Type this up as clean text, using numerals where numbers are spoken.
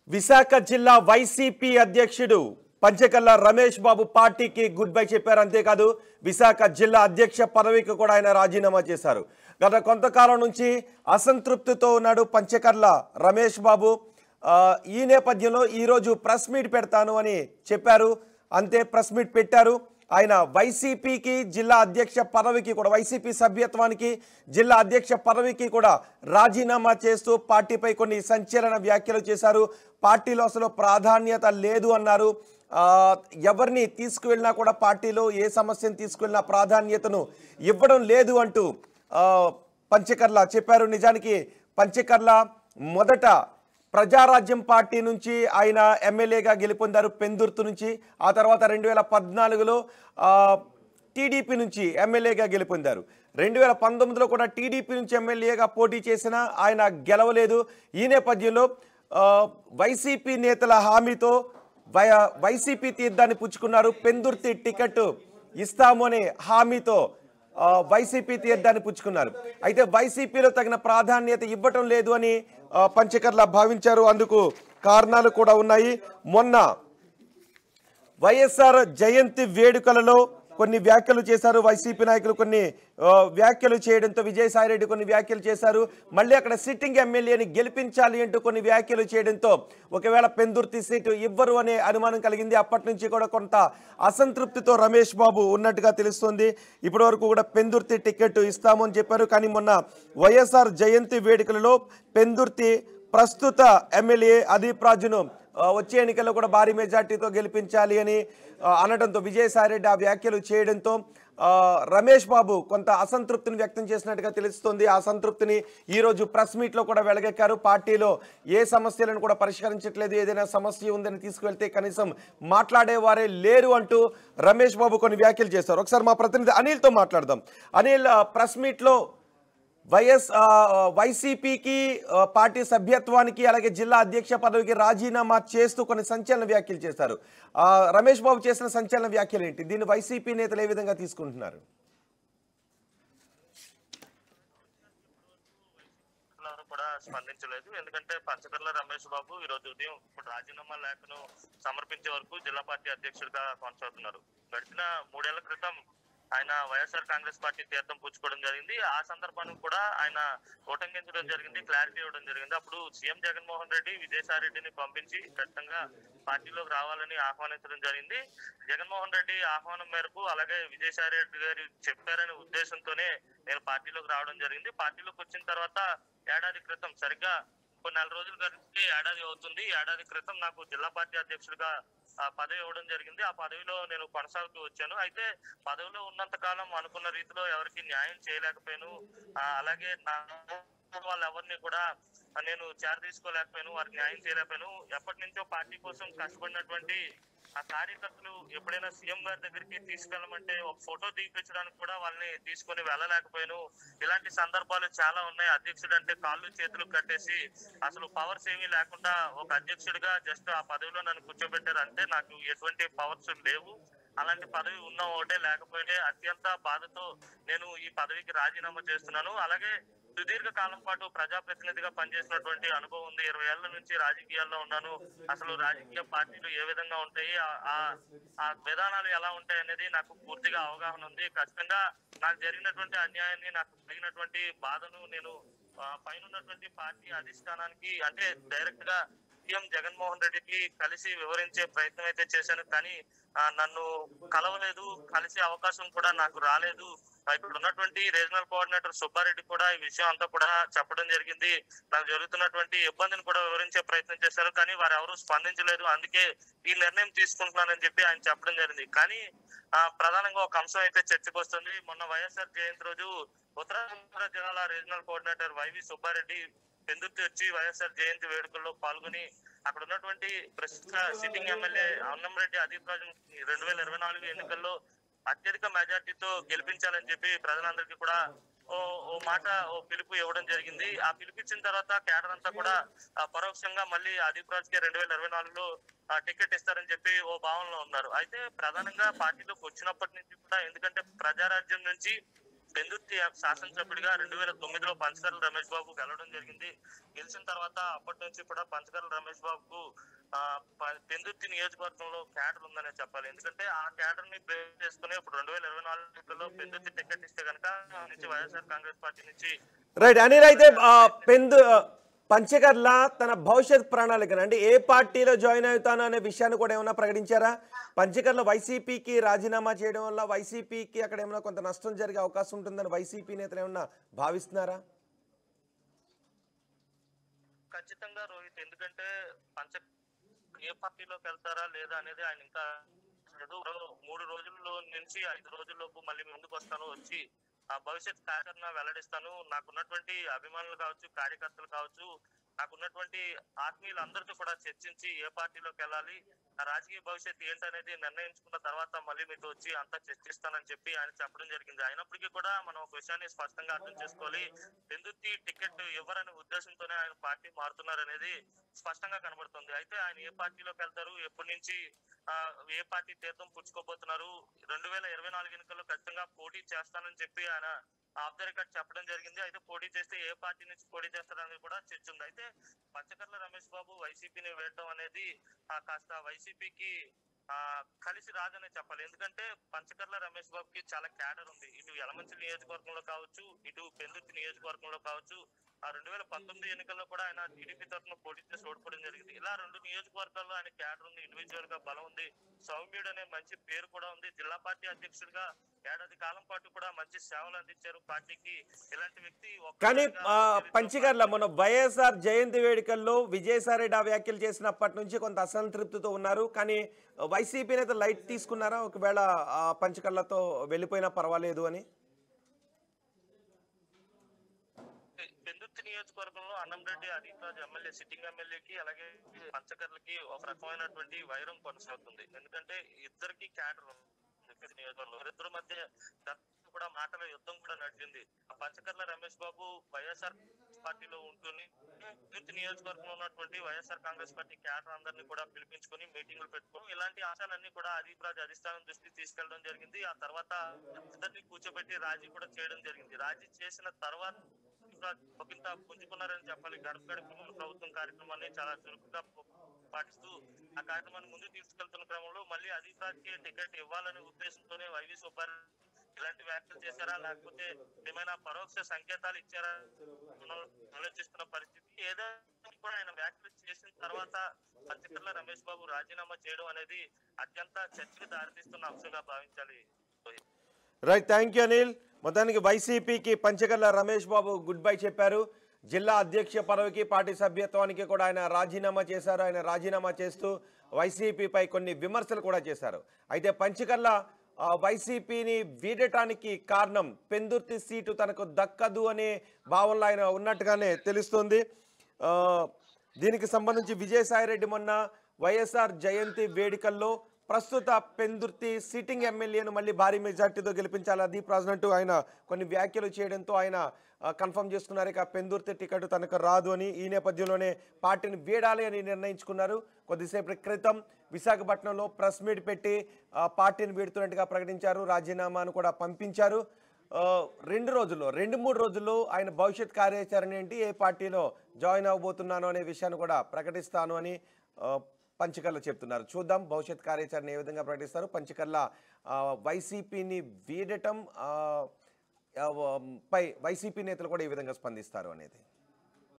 విశాఖ జిల్లా వైసీపీ అధ్యక్షుడు పంచకల్ల రమేష్ బాబు పార్టీకి గుడ్ బై చెప్పారు. అంతేకాదు విశాఖ జిల్లా అధ్యక్ష పదవికి కూడా ఆయన రాజీనామా చేశారు. గత కొంతకాలం నుంచి అసంతృప్తితో ఉన్నాడు పంచకల్ల రమేష్ బాబు. ఈ నేపథ్యంలో ఈరోజు ప్రెస్ మీట్ పెడతాను అని చెప్పారు. అంతే, ప్రెస్ మీట్ పెట్టారు. ఆయన వైసీపీకి జిల్లా అధ్యక్ష పదవికి కూడా, వైసీపీ సభ్యత్వానికి జిల్లా అధ్యక్ష పదవికి కూడా రాజీనామా చేస్తూ పార్టీపై కొన్ని సంచలన వ్యాఖ్యలు చేశారు. పార్టీలో అసలు ప్రాధాన్యత లేదు అన్నారు. ఎవరిని తీసుకువెళ్ళినా కూడా పార్టీలో ఏ సమస్యను తీసుకువెళ్ళినా ప్రాధాన్యతను ఇవ్వడం లేదు అంటూ పంచకర్ల చెప్పారు. నిజానికి పంచకర్ల మొదట ప్రజారాజ్యం పార్టీ నుంచి ఆయన ఎమ్మెల్యేగా గెలుపొందారు పెందుర్తి నుంచి. ఆ తర్వాత 2014లో టీడీపీ నుంచి ఎమ్మెల్యేగా గెలుపొందారు. 2019లో కూడా టీడీపీ నుంచి ఎమ్మెల్యేగా పోటీ చేసినా ఆయన గెలవలేదు. ఈ నేపథ్యంలో వైసీపీ నేతల హామీతో వైసీపీ తీర్థాన్ని పుచ్చుకున్నారు. పెందుర్తి టికెట్ ఇస్తాము అనే హామీతో వైసీపీ తీర్థాన్ని పుచ్చుకున్నారు. అయితే వైసీపీలో తగిన ప్రాధాన్యత ఇవ్వటం లేదు అని పంచకర్ల భావించారు. అందుకు కారణాలు కూడా ఉన్నాయి. మొన్న వైఎస్ఆర్ జయంతి వేడుకలలో కొన్ని వ్యాఖ్యలు చేశారు వైసీపీ నాయకులు. కొన్ని వ్యాఖ్యలు చేయడంతో విజయసాయిరెడ్డి కొన్ని వ్యాఖ్యలు చేశారు. మళ్ళీ అక్కడ సిట్టింగ్ ఎమ్మెల్యేని గెలిపించాలి అంటూ కొన్ని వ్యాఖ్యలు చేయడంతో ఒకవేళ పెందుర్తి సీటు ఇవ్వరు అనే అనుమానం కలిగింది. అప్పటి నుంచి కూడా కొంత అసంతృప్తితో రమేష్ బాబు ఉన్నట్టుగా తెలుస్తుంది. ఇప్పటి వరకు కూడా పెందుర్తి టికెట్ ఇస్తామని చెప్పారు. కానీ మొన్న వైఎస్ఆర్ జయంతి వేడుకలలో పెందుర్తి ప్రస్తుత ఎమ్మెల్యే అదీప్ రాజును వచ్చే ఎన్నికల్లో కూడా భారీ మెజార్టీతో గెలిపించాలి అని అనడంతో విజయసాయిరెడ్డి ఆ వ్యాఖ్యలు చేయడంతో రమేష్ బాబు కొంత అసంతృప్తిని వ్యక్తం చేసినట్టుగా తెలుస్తుంది. ఆ అసంతృప్తిని ఈరోజు ప్రెస్ మీట్లో కూడా వెలగెక్కారు. పార్టీలో ఏ సమస్యలను కూడా పరిష్కరించట్లేదు, ఏదైనా సమస్య ఉందని తీసుకువెళ్తే కనీసం మాట్లాడేవారే లేరు అంటూ రమేష్ బాబు కొన్ని వ్యాఖ్యలు చేస్తారు. ఒకసారి మా ప్రతినిధి అనిల్తో మాట్లాడదాం. అనిల్, ప్రెస్ మీట్లో వైసీపీకి పార్టీ సభ్యత్వానికి అలాగే జిల్లా అధ్యక్ష పదవికి రాజీనామా చేస్తూ కొన్ని సంచలన వ్యాఖ్యలు చేశారు. రమేష్ బాబు చేసిన సంచలన వ్యాఖ్యలు ఏంటి? దీన్ని వైసీపీ నేతలు ఏ విధంగా తీసుకుంటున్నారు? కూడా స్పందించలేదు. ఎందుకంటే పంచకర్ల రమేష్ బాబు ఈ రోజు ఉదయం ఇప్పుడు రాజీనామా లేఖను సమర్పించే వరకు జిల్లా పార్టీ అధ్యక్షుడిగా కొనసాగుతున్నారు. గడిచిన 3 ఏళ్ల క్రితం ఆయన వైఎస్ఆర్ కాంగ్రెస్ పార్టీ తీర్థం పుచ్చుకోవడం జరిగింది. ఆ సందర్భానికి కూడా ఆయన ఉటంకించడం జరిగింది, క్లారిటీ ఇవ్వడం జరిగింది. అప్పుడు సీఎం జగన్మోహన్ రెడ్డి విజయసాయిరెడ్డిని పంపించి ఖచ్చితంగా పార్టీలోకి రావాలని ఆహ్వానించడం జరిగింది. జగన్మోహన్ రెడ్డి ఆహ్వానం మేరకు అలాగే విజయసాయిరెడ్డి గారు చెప్పారనే ఉద్దేశంతోనే నేను పార్టీలోకి రావడం జరిగింది. పార్టీలోకి వచ్చిన తర్వాత ఏడాది క్రితం, సరిగ్గా కొన్ని 4 రోజులు కలిసి ఏడాది అవుతుంది. ఏడాది క్రితం నాకు జిల్లా పార్టీ అధ్యక్షుడిగా పదవి ఇవ్వడం జరిగింది. ఆ పదవిలో నేను కొనసాగుతూ వచ్చాను. అయితే పదవిలో ఉన్నంత కాలం అనుకున్న రీతిలో ఎవరికి న్యాయం చేయలేకపోయాను. అలాగే వాళ్ళు ఎవరిని కూడా నేను చేరదీసుకోలేకపోయాను, వారికి న్యాయం చేయలేకపోయాను. ఎప్పటి నుంచో పార్టీ కోసం కష్టపడినటువంటి ఆ కార్యకర్తలు ఎప్పుడైనా సీఎం గారి దగ్గరికి తీసుకెళ్ళమంటే ఒక ఫోటో దిగిపించడానికి కూడా వాళ్ళని తీసుకొని వెళ్ళలేకపోయాను. ఇలాంటి సందర్భాలు చాలా ఉన్నాయి. అధ్యక్షుడు అంటే కాళ్ళు చేతులు కట్టేసి అసలు పవర్స్ ఏమీ లేకుండా ఒక అధ్యక్షుడిగా జస్ట్ ఆ పదవిలో నన్ను కూర్చోబెట్టారు. అంటే నాకు ఎటువంటి పవర్స్ లేవు. అలాంటి పదవి ఉన్న ఒకటే లేకపోతే అత్యంత బాధతో నేను ఈ పదవికి రాజీనామా చేస్తున్నాను. అలాగే సుదీర్ఘ కాలం పాటు ప్రజాప్రతినిధిగా పనిచేసినటువంటి అనుభవం ఉంది. 20 ఏళ్ల నుంచి రాజకీయాల్లో ఉన్నాను. అసలు రాజకీయ పార్టీలు ఏ విధంగా ఉంటాయి, ఆ విధానాలు ఎలా ఉంటాయి అనేది నాకు పూర్తిగా అవగాహన ఉంది. ఖచ్చితంగా నాకు జరిగినటువంటి అన్యాయాన్ని, నాకు జరిగినటువంటి బాధను నేను పైన పార్టీ అధిష్టానానికి అంటే డైరెక్ట్ గా సీఎం జగన్మోహన్ రెడ్డికి కలిసి వివరించే ప్రయత్నం అయితే చేశాను. కానీ నన్ను కలవలేదు, కలిసే అవకాశం కూడా నాకు రాలేదు. ఇప్పుడు ఉన్నటువంటి రీజనల్ కోఆర్డినేటర్ సుబ్బారెడ్డి కూడా ఈ విషయం అంతా కూడా చెప్పడం జరిగింది. నాకు జరుగుతున్నటువంటి ఇబ్బందిని కూడా వివరించే ప్రయత్నం చేశారు. కానీ వారు ఎవరు స్పందించలేదు. అందుకే ఈ నిర్ణయం తీసుకుంటున్నానని చెప్పి ఆయన చెప్పడం జరిగింది. కానీ ప్రధానంగా ఒక అంశం అయితే చర్చకు వస్తుంది. మొన్న వైఎస్ఆర్ జయంతి రోజు ఉత్తరాంధ్ర జిల్లాల regional coordinator YV Subbareddy Pendurthi వచ్చి వైఎస్ఆర్ జయంతి వేడుకల్లో పాల్గొని అక్కడ ఉన్నటువంటి ప్రస్తుత సిట్టింగ్ ఎమ్మెల్యే అన్నంరెడ్డి అదీప్ రాజు 2024 ఎన్నికల్లో అత్యధిక మెజార్టీతో గెలిపించాలని చెప్పి ప్రజలందరికీ కూడా ఓ పిలుపు ఇవ్వడం జరిగింది. ఆ పిలిపించిన తర్వాత కేడర్ అంతా కూడా పరోక్షంగా మళ్ళీ అదీప్ రాజ్కి 2024లో టికెట్ ఇస్తారని చెప్పి ఓ భావనలో ఉన్నారు. అయితే ప్రధానంగా పార్టీలోకి వచ్చినప్పటి నుంచి కూడా, ఎందుకంటే ప్రజారాజ్యం నుంచి పెందుర్తి శాసనసభ్యుడిగా 2009లో పంచకర్ల రమేష్ బాబు గెలవడం జరిగింది. గెలిచిన తర్వాత అప్పటి నుంచి కూడా పంచకర్ల రమేష్ బాబుకు పెందుర్తి నియోజకవర్గంలో క్యాడర్ ఉందనే చెప్పాలి. ఎందుకంటే ఆ క్యాడర్ ని బేస్ చేసుకుని ఇప్పుడు 2024 ఎన్నికల్లో పెందుర్తి టికెట్ ఇస్తే కనుక నుంచి వైఎస్ఆర్ కాంగ్రెస్ పార్టీ నుంచి రైట్ అనిల్, అయితే పంచకర్ల తన భవిష్యత్ ప్రణాళికను అంటే ఏ పార్టీలో జాయిన్ అవుతాను అనే విషయాన్ని కూడా ఏమైనా ప్రకటించారా? పంచకర్ల వైసీపీకి రాజీనామా చేయడం వల్ల వైసీపీకి అక్కడ ఏమైనా కొంత నష్టం జరిగే అవకాశం ఉంటుందని వైసీపీ నేతలు ఏమన్నా భావిస్తున్నారా? ఖచ్చితంగా రోహిత్, ఎందుకంటే ఏ పార్టీలోకి వెళ్తారా లేదా అనేది ఆయన ఇంకా 3 రోజుల్లో నుంచి 5 రోజుల్లోపు మళ్ళీ ముందుకు వస్తాను, వచ్చి ఆ భవిష్యత్ కార్యాచరణ వెల్లడిస్తాను. నాకున్నటువంటి అభిమానులు కావచ్చు, కార్యకర్తలు కావచ్చు, నాకున్నటువంటి ఆత్మీయులు అందరితో కూడా చర్చించి ఏ పార్టీలోకి వెళ్ళాలి, ఆ రాజకీయ భవిష్యత్తు ఏంటనేది నిర్ణయించుకున్న తర్వాత మళ్ళీ మీతో వచ్చి అంతా చర్చిస్తానని చెప్పి ఆయన చెప్పడం జరిగింది. అయినప్పటికీ కూడా మనం ఒక విషయాన్ని స్పష్టంగా అర్థం చేసుకోవాలి. పెందుర్తి టికెట్ ఇవ్వరనే ఉద్దేశంతోనే ఆయన పార్టీ మారుతున్నారనేది స్పష్టంగా కనబడుతుంది. అయితే ఆయన ఏ పార్టీలోకి వెళ్తారు, ఎప్పటి నుంచి ఏ పార్టీ తీర్థం పుచ్చుకోబోతున్నారు, 2024 ఎన్నికల్లో ఖచ్చితంగా పోటీ చేస్తానని చెప్పి ఆయన ఆఫ్ ద రికార్డ్ చెప్పడం జరిగింది. అయితే పోటీ చేస్తే ఏ పార్టీ నుంచి పోటీ చేస్తారనేది కూడా చర్చ ఉంది. అయితే పంచకర్ల రమేష్ బాబు వైసీపీని వేయడం అనేది కాస్త వైసీపీకి కలిసి రాదనే చెప్పాలి. ఎందుకంటే పంచకర్ల రమేష్ బాబుకి చాలా క్యాడర్ ఉంది. ఇటు యలమంచిలి నియోజకవర్గంలో కావచ్చు, ఇటు పెందుర్తి నియోజకవర్గంలో కావచ్చు. 2019 ఎన్నికల్లో కూడా ఆయన టీడీపీ తరఫున పోటీ చేసి ఓడిపోవడం జరిగింది. ఇలా 2 నియోజకవర్గాల్లో ఆయన క్యాడర్ ఉంది, ఇండివిజువల్ గా బలం ఉంది, సౌమ్యుడు అనే మంచి పేరు కూడా ఉంది. జిల్లా పార్టీ అధ్యక్షుడిగా ఏడాది కాలం పాటు కూడా మంచి సేవలు అందించారు పార్టీకి. ఇలాంటి వ్యక్తి కానీ పంచకర్ల మన వైఎస్ఆర్ జయంతి వేడుకల్లో విజయసాయిరెడ్డి వ్యాఖ్యలు చేసినప్పటి నుంచి కొంత అసంతృప్తితో ఉన్నారు. కానీ వైసీపీ నేత లైట్ తీసుకున్నారా ఒకవేళ పంచకర్లతో వెళ్ళిపోయినా పర్వాలేదు అని? పెందుర్తి నియోజకవర్గంలో అన్నంరెడ్డి హరిరాజ్ ఎమ్మెల్యే, సిట్టింగ్ ఎమ్మెల్యేకి అలాగే పంచకర్లకి ఒక రకమైనటువంటి వైరం కొనసాగుతుంది. ఎందుకంటే ఇద్దరికి క్యాడర్ నియోజకవర్గంలో ఇద్దరి మధ్య కూడా మాటల యుద్ధం కూడా నడిచింది. పంచకర్ల రమేష్ బాబు వైఎస్ఆర్ పార్టీలో ఉంటూనే పెందుర్తి నియోజకవర్గంలో ఉన్నటువంటి వైఎస్ఆర్ కాంగ్రెస్ పార్టీ క్యాడర్ అందరినీ కూడా పిలిపించుకొని మీటింగ్లు పెట్టుకుని ఇలాంటి అంశాలన్నీ కూడా అదీప్ రాజ్ అధిష్టానం దృష్టికి తీసుకెళ్లడం జరిగింది. ఆ తర్వాత ఇద్దరిని కూర్చోబెట్టి రాజీ కూడా చేయడం జరిగింది. రాజీ చేసిన తర్వాత ఒకంత పుంజుకున్నారని చెప్పాలి. గడప గడప ప్రభుత్వం కార్యక్రమాన్ని చాలా చురుకుగా పాటిస్తూ ఆ కార్యక్రమాన్ని ముందుకు తీసుకెళ్తున్న క్రమంలో మళ్ళీ అదీప్ రాజ్ కి టికెట్ ఇవ్వాలనే ఉద్దేశంతోనే వైవి సుబ్బారెడ్డి ఇలాంటి వ్యాఖ్యలు చేశారా, లేకపోతే ఏమైనా పరోక్ష సంకేతాలు ఇచ్చారా ఆలోచిస్తున్న పరిస్థితి. ఏదో కూడా ఆయన వ్యాఖ్యలు చేసిన తర్వాత పంచకర్ల రమేష్ బాబు రాజీనామా చేయడం అనేది అత్యంత చర్చకు దారితీస్తున్న అంశంగా భావించాలి. Right, thank you Anil. మొత్తానికి వైసీపీకి పంచకర్ల రమేష్ బాబు గుడ్ బై చెప్పారు. జిల్లా అధ్యక్ష పదవికి, పార్టీ సభ్యత్వానికి కూడా ఆయన రాజీనామా చేశారు. ఆయన రాజీనామా చేస్తూ వైసీపీపై కొన్ని విమర్శలు కూడా చేశారు. అయితే పంచకర్ల వైసీపీని వీడటానికి కారణం పెందుర్తి సీటు తనకు దక్కదు అనే భావనలో ఆయన ఉన్నట్టుగానే తెలుస్తుంది. దీనికి సంబంధించి విజయసాయిరెడ్డి మొన్న వైఎస్ఆర్ జయంతి వేడుకల్లో ప్రస్తుత పెందుర్తి సిట్టింగ్ ఎమ్మెల్యేను మళ్ళీ భారీ మెజార్టీతో గెలిపించాలి అదీప్ రాజ్ అంటూ ఆయన కొన్ని వ్యాఖ్యలు చేయడంతో ఆయన కన్ఫర్మ్ చేసుకున్నారు ఇక పెందుర్తి టికెట్ తనకు రాదు అని. ఈ నేపథ్యంలోనే పార్టీని వీడాలి అని నిర్ణయించుకున్నారు. కొద్దిసేపటి క్రితం విశాఖపట్నంలో ప్రెస్ మీట్ పెట్టి పార్టీని వీడుతున్నట్టుగా ప్రకటించారు. రాజీనామాను కూడా పంపించారు. 2-3 రోజుల్లో ఆయన భవిష్యత్ కార్యాచరణ ఏంటి, ఏ పార్టీలో జాయిన్ అవ్వబోతున్నాను అనే విషయాన్ని కూడా ప్రకటిస్తాను అని పంచకర్ల చెప్తున్నారు. చూద్దాం భవిష్యత్ కార్యాచరణ ఏ విధంగా ప్రకటిస్తారు. పంచకర్ల వైసీపీని వీడటం పై వైసీపీ నేతలు కూడా ఏ విధంగా స్పందిస్తారు అనేది.